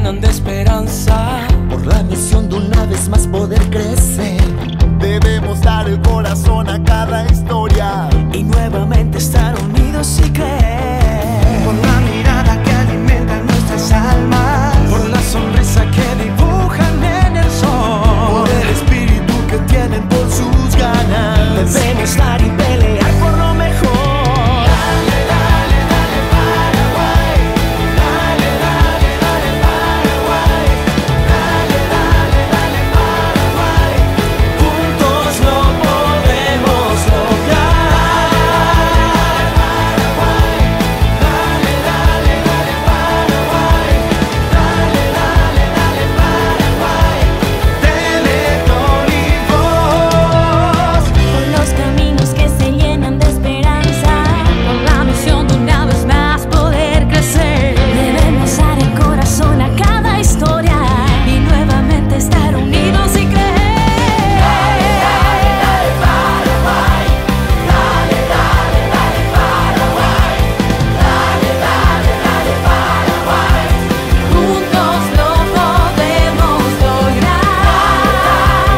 llenan de esperanza. Por la misión de una vez más poder crecer, debemos dar el corazón a cada historia Y nuevamente estar unidos y creer. Por la mirada que alimenta nuestras almas, Por la sonrisa que dibujan en el sol. por el espíritu que tienen por sus ganas. Debemos dar y pelear por lo mejor. Dale, dale, dale Paraguay. Dale, dale, dale Paraguay. Dale, dale, dale Paraguay. Juntos lo podemos lograr. Paraguay. Dale, dale, dale Paraguay. Dale, dale, dale Paraguay. Teletón y voz. Por los caminos que se llenan de esperanza, por la misión de una vez más poder crecer. Debemos dar el corazón a cada historia y nuevamente estar unidos y creer. Dale, dale, dale Paraguay. Dale, dale, dale Paraguay. Dale, dale, dale Paraguay. Juntos lo podemos lograr.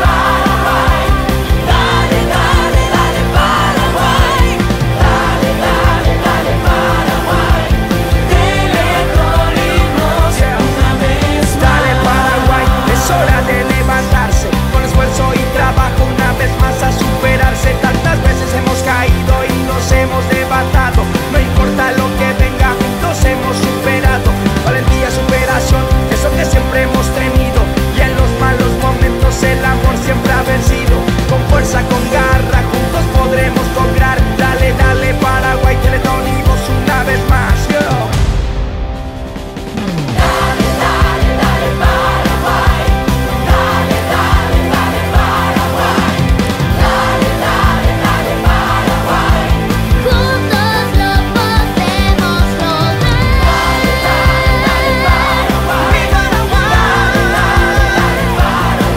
Dale, dale, dale Paraguay. Dale, dale, dale Paraguay. Teletón y voz una vez más. Dale Paraguay, es hora de levantarse, con esfuerzo y trabajo una vez más a superarse. Tantas veces hemos caído y nos hemos levantado, no importa lo que venga, juntos hemos superado. Valentía, superación, eso que siempre hemos tenido, y en los malos momentos el amor siempre ha vencido. Con fuerza, con garra, juntos podremos lograr. Dale, dale Paraguay, Teletón y voz una vez más, yo. Dale, dale, dale Paraguay. Dale, dale, dale Paraguay. Dale, dale, dale Paraguay. Juntos lo podemos lograr. Dale, dale, dale Paraguay. Mi Paraguay. Dale, dale,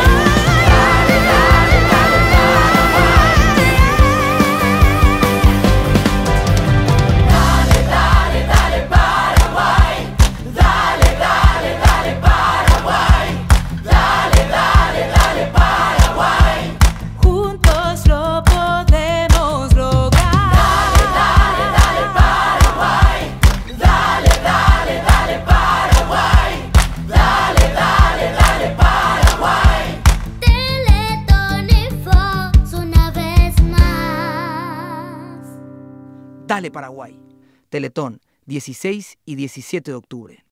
dale Paraguay. Dale, dale, dale Paraguay. Dale, dale, dale Paraguay. Juntos lo podemos lograr. Dale, dale Paraguay. Dale, dale, dale Paraguay. Dale, dale, dale Paraguay. Teletón y voz una vez más. Dale Paraguay. Teletón, 16 y 17 de octubre.